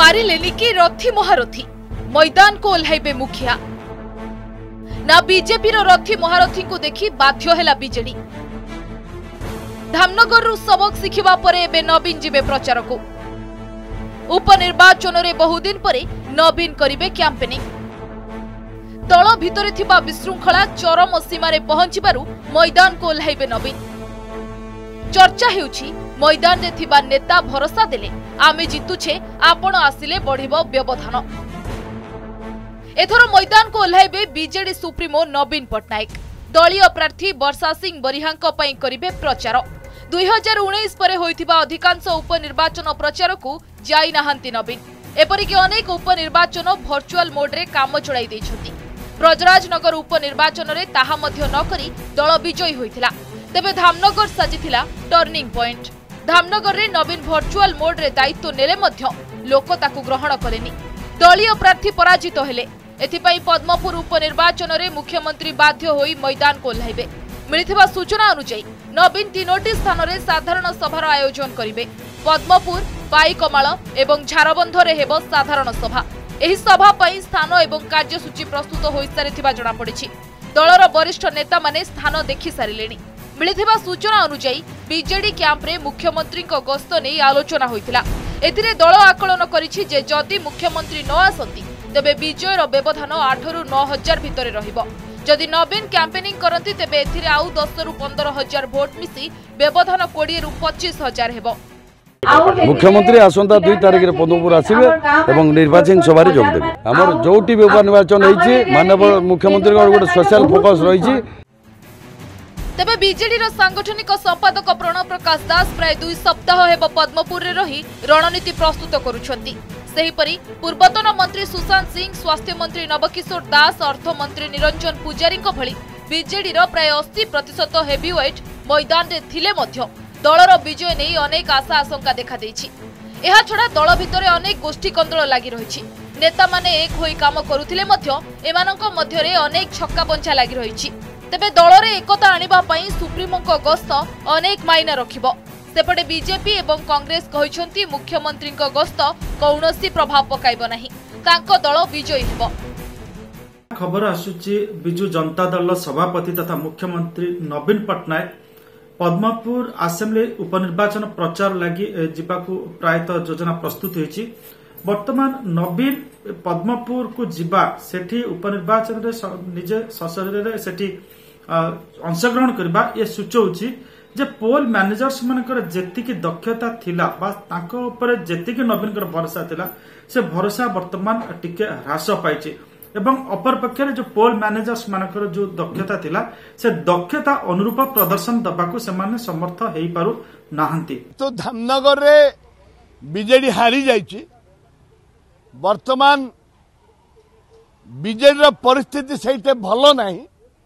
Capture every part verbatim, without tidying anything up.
मारिलेनी कि रथी महारथी मैदान को ओह्लाइबे मुखिया ना बीजेपी रथी महारथी को देखि बाध्य हेला बीजेडी। धामनगर सबक शिखिबा परे एबे नवीन जिबे प्रचार को उपनिर्वाचन रे बहुदिन परे नवीन करिबे कैंपेनिंग। दल भितरे थिबा विशृंखला चरम सीमारे पहुंचबारु मैदान को ओह्लाइबे नवीन। चर्चा हेउछि मैदान रे थिबा नेता भरोसा देले आमे जितुछे आपण आसिले बढ़िबो व्यवधान। एथर मैदान को ओह्लाइबे बीजेडी सुप्रीमो नवीन पटनायक। दलीय प्रार्थी वर्षा सिंह बरिहांक पई करिबे प्रचार। दुई हजार उन्नीस परे होइथिबा अधिकांश उपनिर्वाचन प्रचार को जाई नाहंती नवीन। एपरिक अनेक उपनिर्वाचन भर्चुआल मोड रे काम चलाई दैछथि। ब्रजराजनगर उपनिर्वाचन रे ताहा मध्य न करी दल विजयी होइथिला। तेबे धामनगर साजिथिला टर्निंग पॉइंट। धामनगर रे नवीन भर्चुआल मोड रे दायित्व नेले मध्य लोक ताकु ग्रहण करेनी। दलीय प्रार्थी पराजित हेले। एथिपाई पद्मपुर उपनिर्वाचन रे मुख्यमंत्री बाध्य होई मैदान को ओह्लाइबे। मिलिथिबा सूचना अनुसार नवीन तीनोटी स्थान रे साधारण सभार आयोजन करिवे। पद्मपुर, पाईकमाल एवं झारबंध रे हेबो साधारण सभा। एही सभा पई स्थान एवं कार्यसूची प्रस्तुत होई सारिथिबा जणा पड़िछि। दलर वरिष्ठ नेता माने स्थान देखि सारिलेनी। मिलिथिबा सूचना अनुसार बीजेडी कैंप रे मुख्यमंत्री को गस्त नै आलोचना होइतिला। एथिरे दल आकलन करिछि जे जदि मुख्यमंत्री न आसंती तेबे विजयर व्यवधान आठ रु नौ हजार भितरे रहिबो। जदि नवीन कैंपेनिंग करंती तेबे एथिरे आउ दस रु पंद्रह हजार भोट मिसी व्यवधान बीस रु पच्चीस हजार हेबो। मुख्यमंत्री आसंता दुई तारिख रे पद्मपुर आसिबे एवं निर्वाचन सभा रे जोग देबे। हमर जोटी उपनिर्वाचन होईछि माननीय मुख्यमंत्री को गोटे सोशल फोकस रहिछि। तेबे बीजेडी रो सांगठनिक संपादक प्रणव प्रकाश दास प्राय दुई सप्ताह हेब पद्मपुर रे रही रणनीति प्रस्तुत करुछंती। सेहीपरि पूर्वतन मंत्री सुशांत सिंह, स्वास्थ्य मंत्री नवकिशोर दास, अर्थ मंत्री निरंजन पुजारी भली बीजेडी रो प्राय अस्सी प्रतिशत हेवीवेट मैदान रे थिले मध्य दलर विजय नहीं अनेक आशा आशंका देखा देछि। एहा छडा दल भितरे अनेक गोष्ठी कंदल लागि रहिछि। नेता माने एक होई काम करुथिले मध्य एमानक मध्य रे अनेक छक्का पंछा लागि रहिछि। तेबे दल रे एकता आनिबा पई सुप्रीमोंक गस्त अनेक मायना रखिबो। सेपटे बीजेपी एवं कांग्रेस कहिसंती मुख्यमंत्रीक गस्त कौनसी प्रभाव पकाइबो नाही। तांको दल विजयी हेबो। खबर आसुची बिजू जनता दल सभापति तथा मुख्यमंत्री नवीन पटनायक पद्मपुर असेंबली उपनिर्वाचन प्रचार लगी जिबाकू प्रायतः योजना प्रस्तुत होईची। वर्तमान नवीन पद्मपुर को जिबा सेठी उपनिर्वाचन रे निजे सशरीर सेठी अंशग्रहण करबा ये सूचौची जे पोल मैनेजर्स मानकर जेतिकी दक्षता थिला बा तांको ऊपर जेतिकी नवीन कर भरोसा थिला से भरोसा वर्तमान टिके ह्रास पाइछि। एवं अपर पक्षरे जो पोल मैनेजर्स मानकर जो दक्षता थिला से दक्षता अनुरूप प्रदर्शन दबाकू सेमाने समर्थ हेई पारु नाहंती। तो धामनगर रे बीजेडी हारी जाइछि। वर्तमान बीजेडी रो परिस्थिति सहित भलो नाही।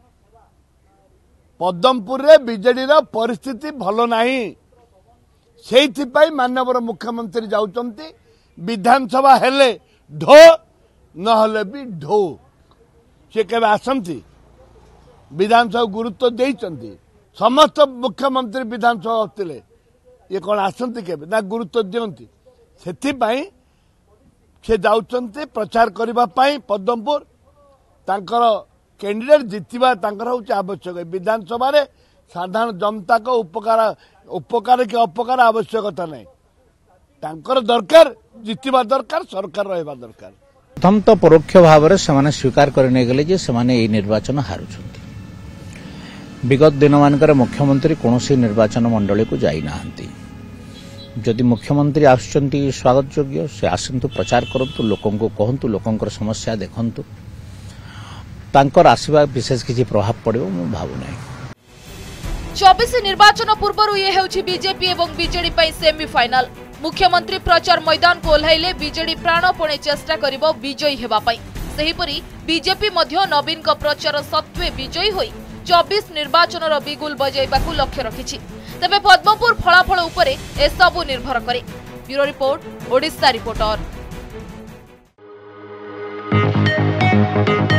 पद्मपुर रे बीजेडी रो परिस्थिति भलो नाही। सेहिथि पई माननीय मुख्यमंत्री जाउचंती। विधानसभा हेले ढो नहले भी ढो से केबे आसंती विधानसभा गुरुत्व देइचंती। समस्त मुख्यमंत्री विधानसभा होतिले ये कोन आसंती केबे ना गुरुत्व दियंती। सेथि पई से जाउचंती प्रचार करबा पई पद्मपुर तांकर कैंडिडेट जितिबा तांकर होची आवश्यक। विधानसभा रे साधारण जनता को उपकार उपकार के अपकार आवश्यकता नहीं। तांकर दरकार जितिबा दरकार सरकार रहबा दरकार। प्रथम तो परोक्ष भाव में से स्वीकार करने गले जे से निर्वाचन हारुछंती। विगत दिन मानकर मुख्यमंत्री कौन निर्वाचन मंडली को जाई नाहंती। जदि मुख्यमंत्री आसुचंती स्वागत योग्य से आसंतु प्रचार करंतु लोकों को कहंतु लोकों समस्या देखंतु तांकर आसीबा विशेष किसी प्रभाव पड़ो मु भावु नै। चौबीस निर्वाचन पूर्व ये हेउछि बीजेपी एवं बीजेडी पई सेमीफाइनल। मुख्यमंत्री प्रचार मैदान को ओह्लाइले बीजेडी प्राणपणे चेष्टा करिबो विजयी हेबा पई। सेहीपरि बीजेपी मध्य नवीन को प्रचार सत्वे विजयी होई चौबीस निर्वाचन रो बिगुल बजाइबाकू लक्ष्य रखिछि। तेबे पद्मपुर फलाफल उपरे एसबु निर्भर करे। Bureau report, Odisha reporter.